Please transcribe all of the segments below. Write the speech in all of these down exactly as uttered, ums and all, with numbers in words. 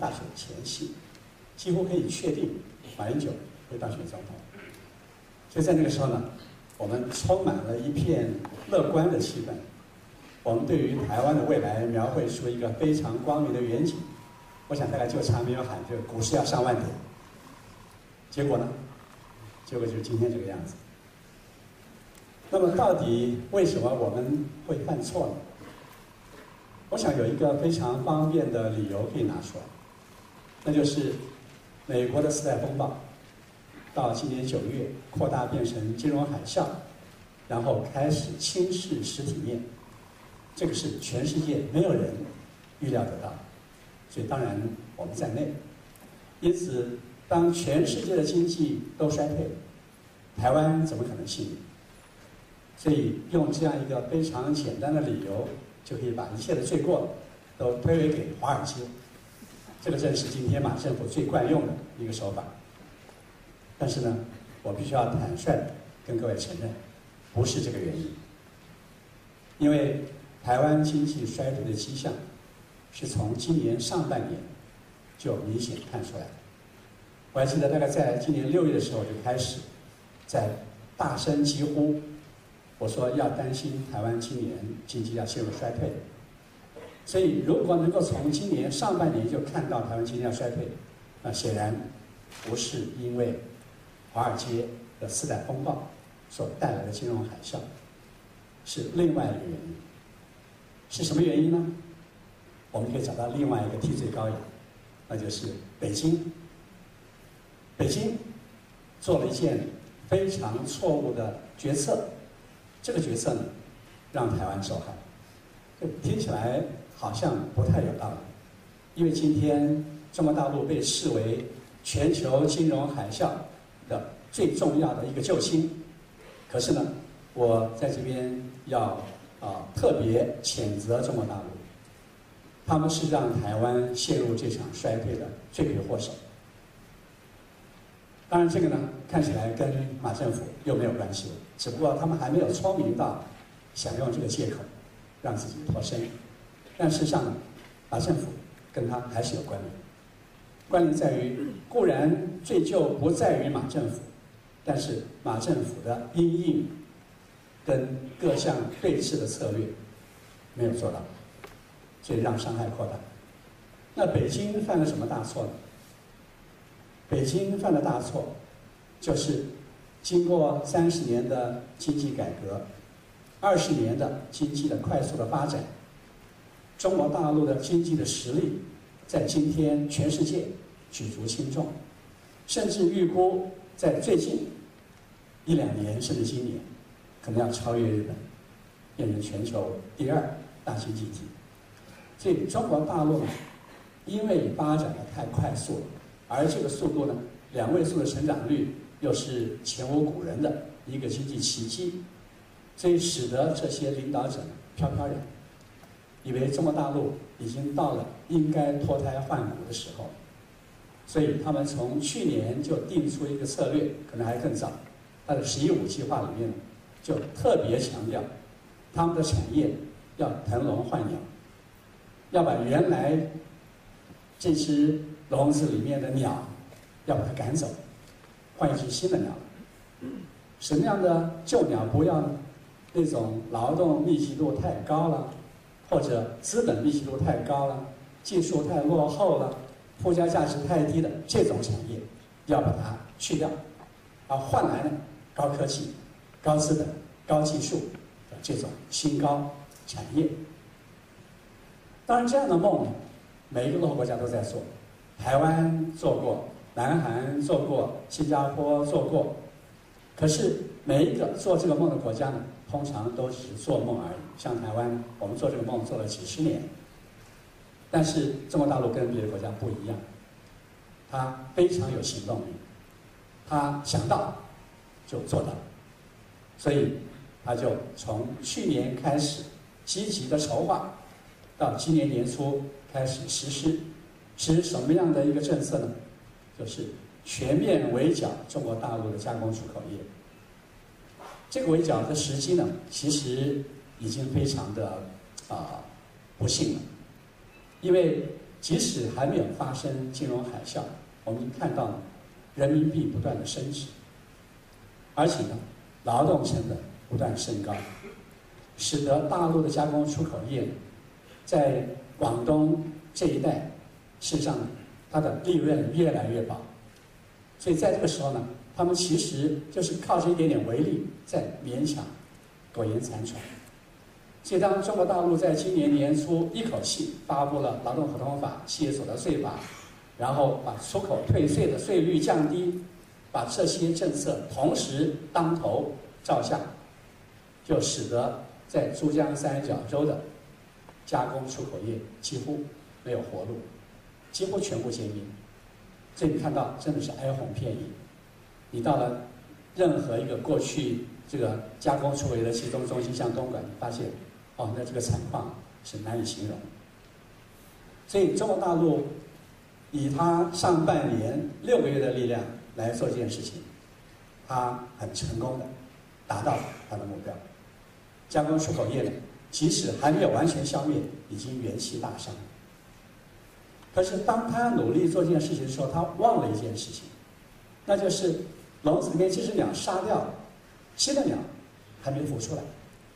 大选前夕，几乎可以确定马英九会当选总统。所以在那个时候呢，我们充满了一片乐观的气氛。我们对于台湾的未来描绘出一个非常光明的远景。我想大概就差没有喊这个股市要上万点。结果呢？结果就是今天这个样子。那么到底为什么我们会犯错呢？我想有一个非常方便的理由可以拿出来，那就是美国的次贷风暴到今年九月扩大变成金融海啸，然后开始侵蚀实体面，这个是全世界没有人预料得到，所以当然我们在内。因此，当全世界的经济都衰退，台湾怎么可能幸运？所以用这样一个非常简单的理由，就可以把一切的罪过都推诿给华尔街。这个正是今天马政府最惯用的一个手法。但是呢，我必须要坦率地跟各位承认，不是这个原因。因为台湾经济衰退的迹象，是从今年上半年就明显看出来的。我还记得大概在今年六月的时候就开始，在大声疾呼，我说要担心台湾今年经济要陷入衰退。所以如果能够从今年上半年就看到台湾经济要衰退，那显然不是因为华尔街的次贷风暴所带来的金融海啸，是另外一个原因。是什么原因呢？我们可以找到另外一个替罪羔羊，那就是北京。北京做了一件非常错误的决策，这个决策呢，让台湾受害。这听起来好像不太有道理，因为今天中国大陆被视为全球金融海啸的最重要的一个救星。可是呢，我在这边要啊、呃、特别谴责中国大陆，他们是让台湾陷入这场衰退的罪魁祸首。当然，这个呢看起来跟马政府又没有关系了，只不过他们还没有聪明到想用这个借口让自己脱身。但事实上呢，马政府跟他还是有关联。关联在于，固然罪咎不在于马政府，但是马政府的因应跟各项对峙的策略没有做到，所以让伤害扩大。那北京犯了什么大错呢？北京犯的大错，就是经过三十年的经济改革，二十年的经济的快速的发展，中国大陆的经济的实力，在今天全世界举足轻重，甚至预估在最近一两年甚至今年，可能要超越日本，变成全球第二大经济体。所以中国大陆呢，因为发展的太快速了，而这个速度呢，两位数的成长率又是前无古人的一个经济奇迹，所以使得这些领导者飘飘然，以为中国大陆已经到了应该脱胎换骨的时候，所以他们从去年就定出一个策略，可能还更早，他的“十一五”计划里面就特别强调，他们的产业要腾笼换鸟，要把原来这只笼子里面的鸟要把它赶走，换一只新的鸟。什么样的旧鸟不要呢？那种劳动密集度太高了，或者资本密集度太高了，技术太落后了，附加价值太低的这种产业要把它去掉，而换来呢高科技、高资本、高技术的这种新高产业。当然，这样的梦呢，每一个落后国家都在做，台湾做过，南韩做过，新加坡做过。可是每一个做这个梦的国家呢，通常都只是做梦而已。像台湾，我们做这个梦做了几十年。但是中国大陆跟别的国家不一样，它非常有行动力，它想到就做到，所以它就从去年开始积极的筹划，到今年年初开始实施。实施什么样的一个政策呢？就是全面围剿中国大陆的加工出口业。这个围剿的时机呢，其实已经非常的啊、呃、不幸了，因为即使还没有发生金融海啸，我们看到人民币不断的升值，而且呢，劳动成本不断升高，使得大陆的加工出口业在广东这一带，事实上它的利润越来越薄。所以在这个时候呢，他们其实就是靠着一点点微利，在勉强苟延残喘。所以当中国大陆在今年年初一口气发布了劳动合同法、企业所得税法，然后把出口退税的税率降低，把这些政策同时当头照下，就使得在珠江三角洲的加工出口业几乎没有活路，几乎全部减业。所以你看到真的是哀鸿遍野。你到了任何一个过去这个加工出口业的集中中心，像东莞，你发现哦，那这个惨况是难以形容。所以中国大陆以它上半年六个月的力量来做这件事情，它很成功的达到它的目标。加工出口业呢，即使还没有完全消灭，已经元气大伤。可是当他努力做这件事情的时候，他忘了一件事情，那就是笼子里面这只鸟杀掉了，新的鸟还没孵出来。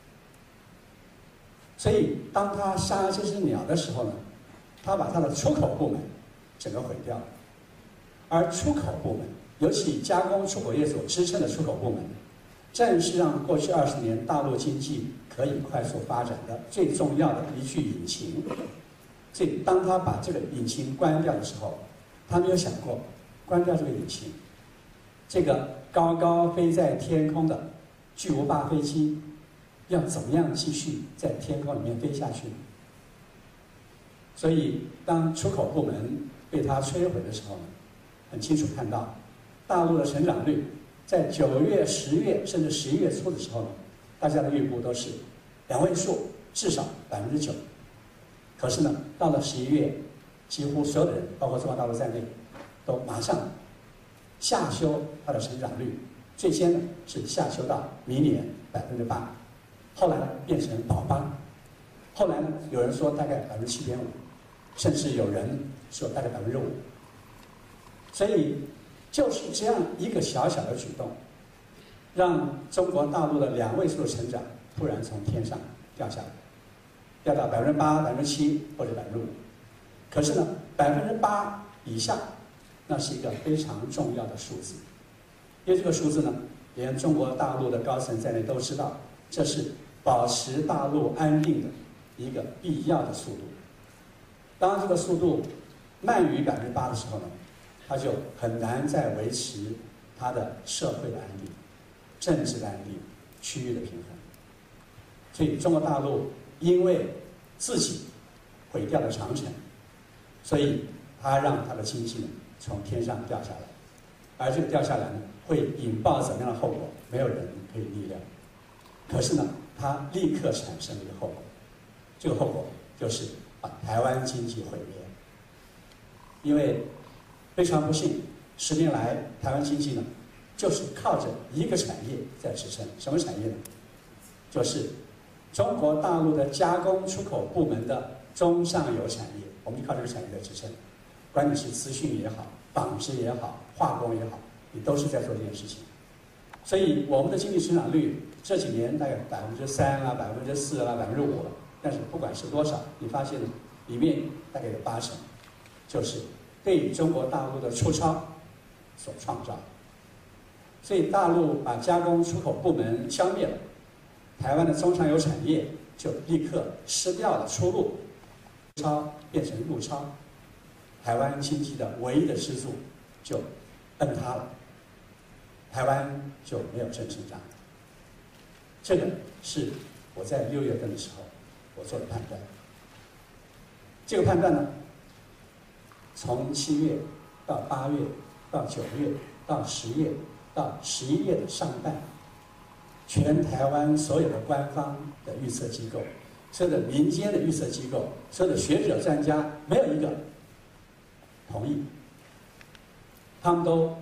所以当他杀这只鸟的时候呢，他把他的出口部门整个毁掉了。而出口部门，尤其以加工出口业所支撑的出口部门，正是让过去二十年大陆经济可以快速发展的最重要的一具引擎。所以当他把这个引擎关掉的时候，他没有想过关掉这个引擎，这个高高飞在天空的巨无霸飞机要怎么样继续在天空里面飞下去呢？所以当出口部门被他摧毁的时候呢，很清楚看到大陆的成长率在九月、十月甚至十一月初的时候呢，大家的预估都是两位数，至少百分之九。可是呢，到了十一月，几乎所有的人，包括中国大陆在内，都马上下修它的成长率。最先呢是下修到明年百分之八，后来呢变成保八，后来呢有人说大概百分之七点五，甚至有人说大概百分之五。所以就是这样一个小小的举动，让中国大陆的两位数的成长突然从天上掉下来。掉到百分之八、百分之七或者百分之五，可是呢，百分之八以下，那是一个非常重要的数字，因为这个数字呢，连中国大陆的高层在内都知道，这是保持大陆安定的一个必要的速度。当这个速度慢于百分之八的时候呢，它就很难再维持它的社会的安定、政治的安定、区域的平衡。所以中国大陆因为自己毁掉了长城，所以它让它的经济呢从天上掉下来，而这个掉下来呢，会引爆怎么样的后果，没有人可以预料。可是呢，它立刻产生了一个后果，这个后果就是把台湾经济毁灭。因为非常不幸，十年来台湾经济呢，就是靠着一个产业在支撑。什么产业呢？就是中国大陆的加工出口部门的中上游产业，我们就靠这个产业在支撑。管你是资讯也好，纺织也好，化工也好，你都是在做这件事情。所以我们的经济增长率这几年大概百分之三啊、百分之四啊、百分之五了，但是不管是多少，你发现呢，里面大概有八成，就是被中国大陆的出超所创造。所以大陆把加工出口部门消灭了，台湾的中上游产业就立刻失掉了出路，超变成入超，台湾经济的唯一的支柱就崩塌了，台湾就没有正增长。这个是我在六月份的时候我做的判断。这个判断呢，从七月到八月到九月到十月到十一月的上半，全台湾所有的官方的预测机构，所有的民间的预测机构，所有的学者专家，没有一个同意，他们都